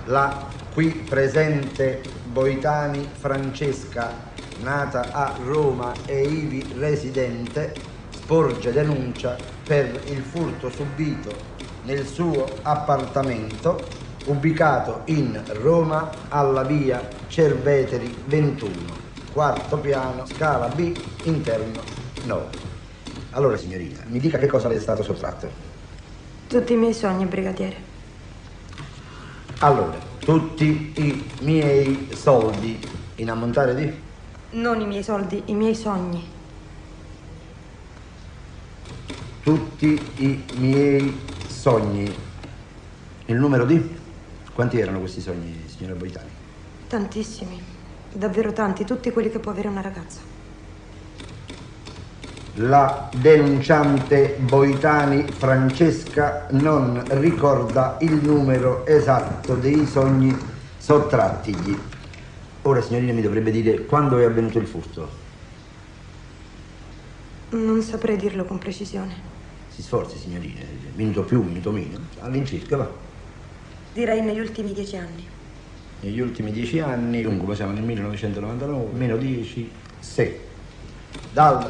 La qui presente Boitani Francesca, nata a Roma e ivi residente, sporge denuncia per il furto subito nel suo appartamento ubicato in Roma alla via Cerveteri 21, quarto piano, scala B, interno 9. Allora, signorina, mi dica che cosa le è stato sottratto. Tutti i miei sogni, brigadiere. Allora, tutti i miei soldi in ammontare di? Non i miei soldi, i miei sogni. Tutti i miei sogni. Il numero di? Quanti erano questi sogni, signora Boitani? Tantissimi, davvero tanti, tutti quelli che può avere una ragazza. La denunciante Boitani Francesca non ricorda il numero esatto dei sogni sottrattigli. Ora, signorina, mi dovrebbe dire quando è avvenuto il furto. Non saprei dirlo con precisione. Si sforzi, signorina, minuto più, minuto meno, all'incirca, va. Direi negli ultimi 10 anni. Negli ultimi 10 anni, dunque siamo nel 1999, meno 10, 6. Dal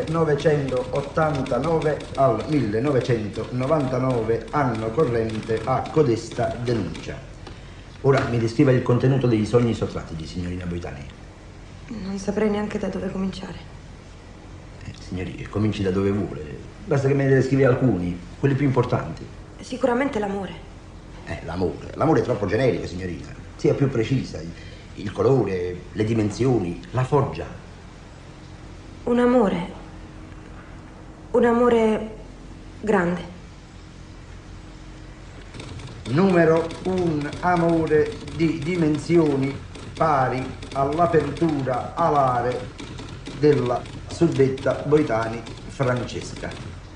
1989 al 1999, anno corrente, a codesta denuncia. Ora mi descriva il contenuto dei sogni sottratti di signorina Boitani. Non saprei neanche da dove cominciare. Signori, cominci da dove vuole. Basta che me ne descrivi alcuni, quelli più importanti. Sicuramente l'amore. L'amore. L'amore è troppo generico, signorina. Sia più precisa. Il colore, le dimensioni, la foggia. Un amore grande. Numero un amore di dimensioni pari all'apertura alare della suddetta Boitani Francesca.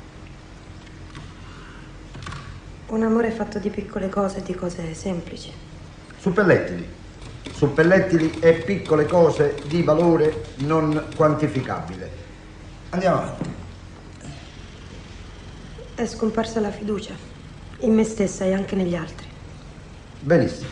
Un amore fatto di piccole cose e di cose semplici. Suppellettili e piccole cose di valore non quantificabile. Andiamo avanti. È scomparsa la fiducia in me stessa e anche negli altri. Benissimo.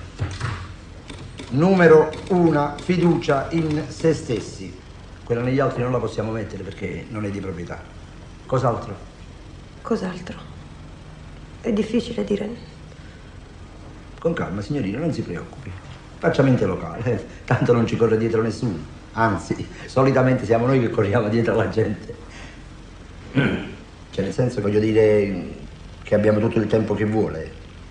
Numero una, fiducia in se stessi. Quella negli altri non la possiamo mettere perché non è di proprietà. Cos'altro? Cos'altro? È difficile dire. Con calma, signorina, non si preoccupi. Faccia mente locale, tanto non ci corre dietro nessuno. Anzi, solitamente siamo noi che corriamo dietro alla gente. Cioè, nel senso, voglio dire che abbiamo tutto il tempo che vuole.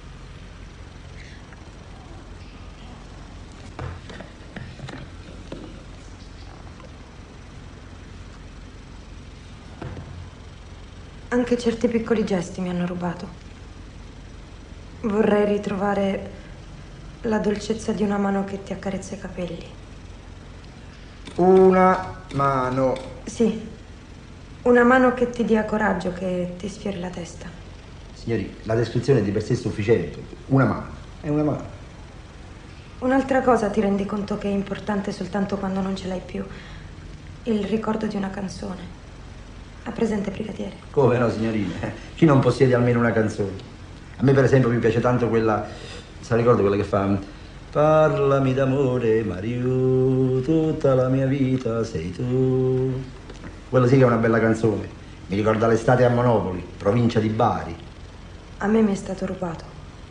Anche certi piccoli gesti mi hanno rubato. Vorrei ritrovare la dolcezza di una mano che ti accarezza i capelli. Una mano. Sì, una mano che ti dia coraggio, che ti sfiori la testa. Signori, la descrizione di per sé è sufficiente. Una mano. È una mano. Un'altra cosa ti rendi conto che è importante soltanto quando non ce l'hai più. Il ricordo di una canzone. Ha presente, brigadiere? Come no, signorina? Chi non possiede almeno una canzone? A me, per esempio, mi piace tanto quella... Se ricordo quella che fa... Parlami d'amore, Mario, tutta la mia vita sei tu. Quella sì che è una bella canzone. Mi ricorda l'estate a Monopoli, provincia di Bari. A me mi è stato rubato.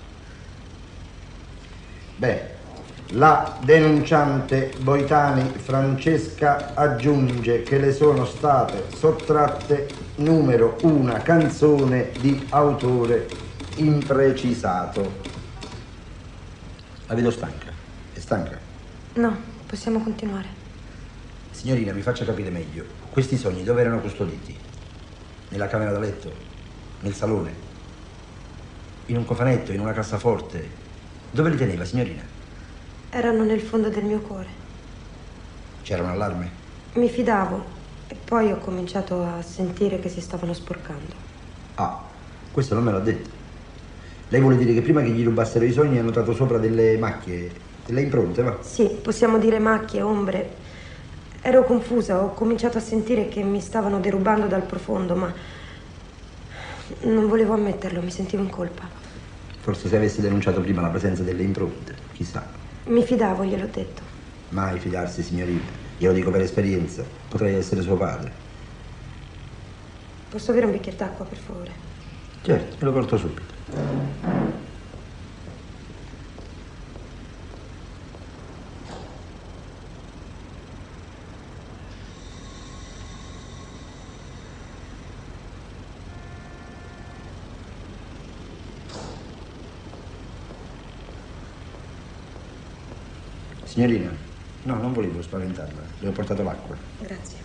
Beh, la denunciante Boitani Francesca aggiunge che le sono state sottratte numero una canzone di autore imprecisato. La vedo stanca. È stanca? No, possiamo continuare. Signorina, mi faccia capire meglio. Questi sogni dove erano custoditi? Nella camera da letto? Nel salone? In un cofanetto? In una cassaforte? Dove li teneva, signorina? Erano nel fondo del mio cuore. C'era un allarme? Mi fidavo e poi ho cominciato a sentire che si stavano sporcando. Ah, questo non me l'ha detto. Lei vuole dire che prima che gli rubassero i sogni ha notato sopra delle macchie, delle impronte, va? Sì, possiamo dire macchie, ombre. Ero confusa, ho cominciato a sentire che mi stavano derubando dal profondo, ma non volevo ammetterlo, mi sentivo in colpa. Forse se avessi denunciato prima la presenza delle impronte, chissà. Mi fidavo, gliel'ho detto. Mai fidarsi, signorina. Glielo dico per esperienza. Potrei essere suo padre. Posso avere un bicchiere d'acqua, per favore? Certo, me lo porto subito. Signorina, no, non volevo spaventarla. Le ho portato l'acqua. Grazie.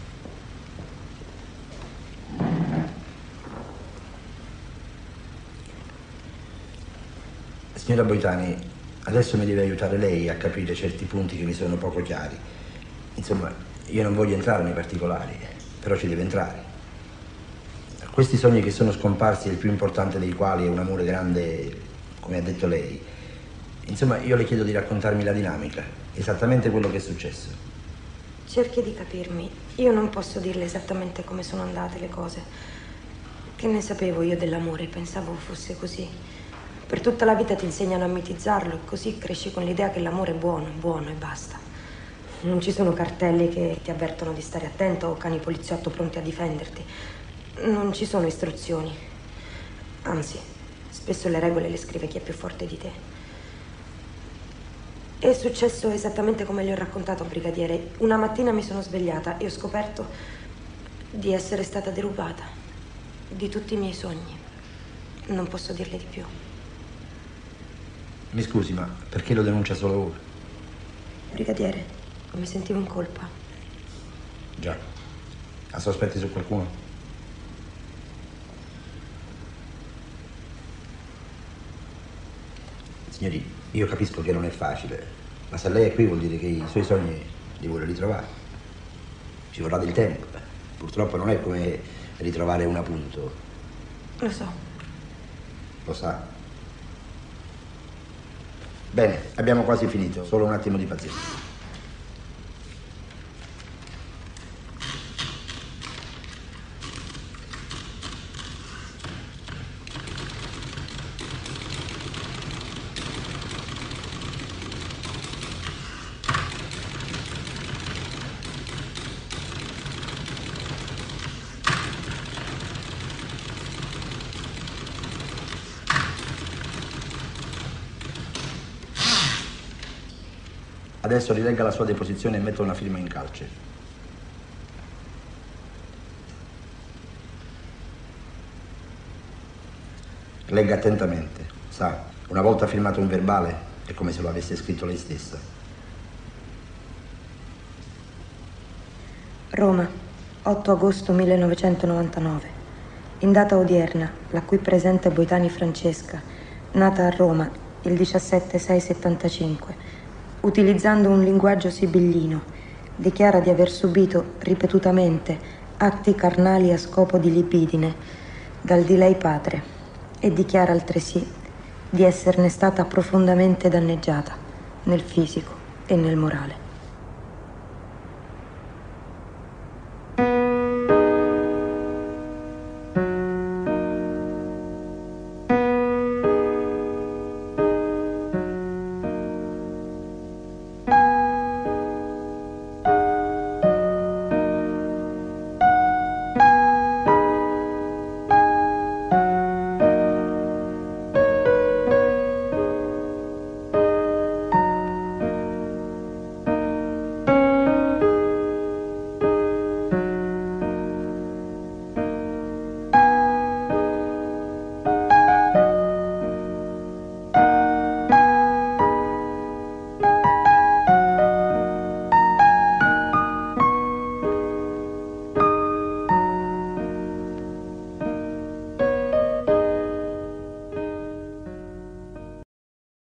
Signora Boitani, adesso mi deve aiutare lei a capire certi punti che mi sono poco chiari. Insomma, io non voglio entrare nei particolari, però ci deve entrare. Questi sogni che sono scomparsi, il più importante dei quali è un amore grande, come ha detto lei. Insomma, io le chiedo di raccontarmi la dinamica, esattamente quello che è successo. Cerchi di capirmi. Io non posso dirle esattamente come sono andate le cose. Che ne sapevo io dell'amore? Pensavo fosse così. Per tutta la vita ti insegnano a mitizzarlo e così cresci con l'idea che l'amore è buono e basta. Non ci sono cartelli che ti avvertono di stare attento o cani poliziotto pronti a difenderti. Non ci sono istruzioni. Anzi, spesso le regole le scrive chi è più forte di te. È successo esattamente come le ho raccontato, brigadiere. Una mattina mi sono svegliata e ho scoperto di essere stata derubata di tutti i miei sogni. Non posso dirle di più. Mi scusi, ma perché lo denuncia solo ora? Brigadiere, mi sentivo in colpa. Già. Ha sospetti su qualcuno? Signori, io capisco che non è facile, ma se lei è qui vuol dire che i suoi sogni li vuole ritrovare. Ci vorrà del tempo. Purtroppo non è come ritrovare un appunto. Lo so. Lo sa. Bene, abbiamo quasi finito, solo un attimo di pazienza. Adesso rilegga la sua deposizione e metta una firma in calce. Legga attentamente. Sa, una volta firmato un verbale è come se lo avesse scritto lei stessa. Roma, 8 agosto 1999. In data odierna, la qui presente Boitani Francesca, nata a Roma il 17/6/75, utilizzando un linguaggio sibillino, dichiara di aver subito ripetutamente atti carnali a scopo di libidine dal di lei padre e dichiara altresì di esserne stata profondamente danneggiata nel fisico e nel morale.